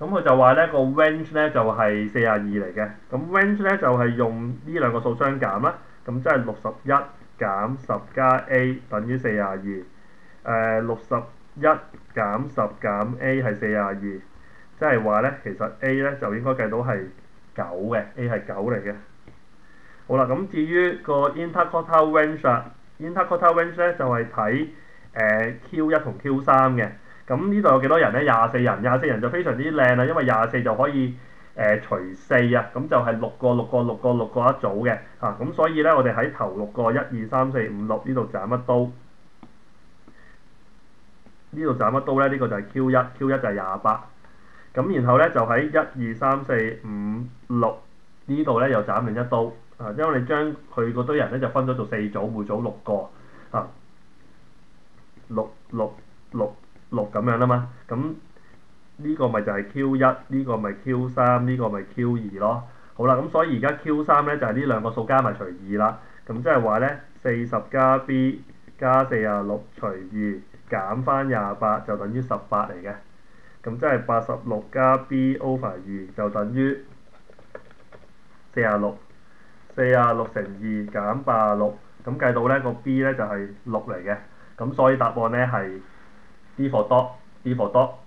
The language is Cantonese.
咁佢就話咧個 range 咧就係42嚟嘅，咁 range 咧就係用呢兩個數相減啦，咁即係61減10加 a 等於42，61減10減 a 係42，即係話咧其實 a 咧就應該計到係9嘅，a 係9嚟嘅。好啦，咁至於個 interquartile range 啦，interquartile range 咧就係睇Q1同 Q3嘅。咁呢度有幾多人咧？廿四人就非常之靚啦，因為24就可以除4啊，咁就係6個一組嘅啊。咁所以咧，我哋喺頭6個1、2、3、4、5、6呢度斬一刀，呢度斬一刀咧，呢個就係 Q1 就係28。咁然後咧就喺1、2、3、4、5、6呢度咧又斬另一刀啊，因為你將佢嗰堆人咧就分咗做4組，每組6個啊，6、6、6、6咁樣啦嘛。咁呢個咪就係 Q1，呢個咪 Q3，呢個咪 Q2咯。好啦，咁所以而家 Q3咧就係呢兩個數加埋除2啦。咁即係話咧40加 B 加46除2減翻28就等於18嚟嘅。咁即係86加 B over 2就等於46，46乘2減86，咁計到咧個 B 咧就係6嚟嘅。咁所以答案咧係 D for dog，D for dog。